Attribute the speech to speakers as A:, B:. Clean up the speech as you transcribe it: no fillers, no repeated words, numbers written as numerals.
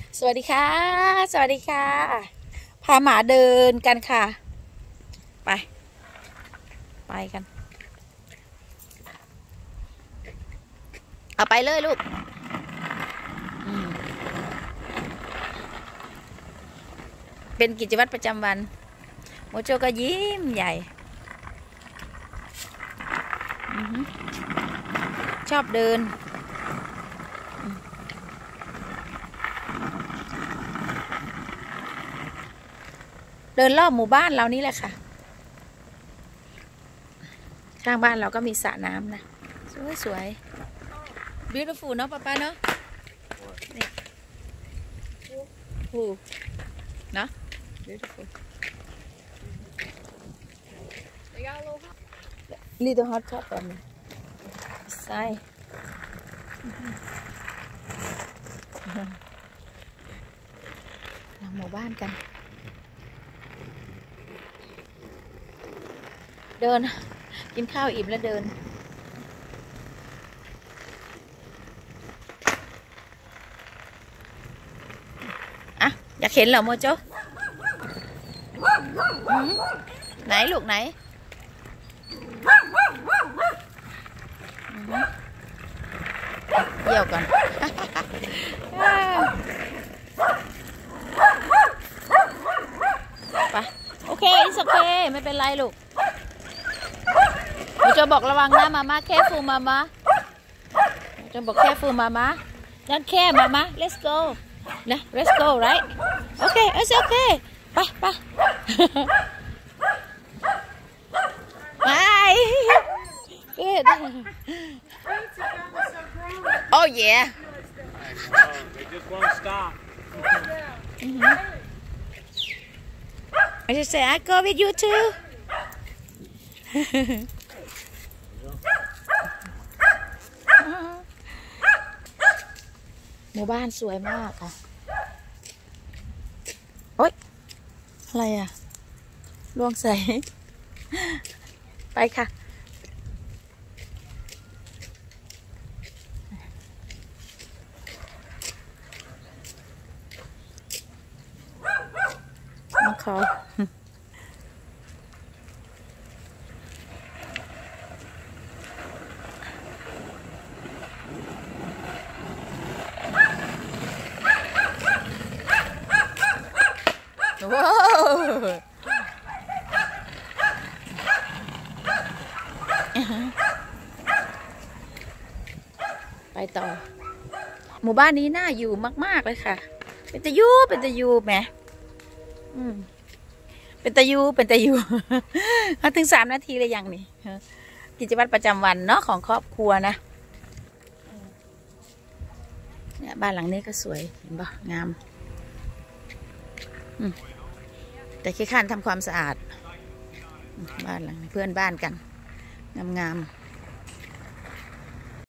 A: สวัสดีค่ะสวัสดีค่ะพาหมาเดินกันค่ะไปกันเอาไปเลยลูกเป็นกิจวัตรประจำวันโมโจก็ยิ้มใหญ่ชอบเดินเดินรอบหมู่บ้านเรานี่แหละค่ะข้างบ้านเราก็มีสระน้ำนะสวยๆ beautiful เนาะป้าเนาะนี่เนาะ beautiful little hot tub แบบนี้ใช่หมู่บ้านกันเดินกินข้าวอิ่มแล้วเดินอ่ะอยากเห็นเหรอโมโจไหนลูกไหนเดี๋ยวก่อนไปโอเคโอเคไม่เป็นไรลูกเราจะบอกระวังนะมาม่าแค่ฟูมาม่าจะบอกแค่ฟูมาม่านั่นแค่มาม่า let's go นะ let's go right โอเคit's okay ไปgood oh yeah
B: they just won't stop
A: I just say I go with you too หมู่บ้านสวยมากค่ะโอ๊ยอะไรอ่ะล่วงใส่ไปค่ะมาเขาว้าวไปต่อหมู่บ้านนี้น่าอยู่มากๆเลยค่ะเป็นตะยูแหมเป็นตะยูมาถึง3 นาทีเลยยังนี่กิจวัตรประจำวันเนาะของครอบครัวนะเนี่ยบ้านหลังนี้ก็สวยเห็นปะงามแต่ขี้ข้านทำความสะอาดบ้านหลังเพื่อนบ้านกันงาม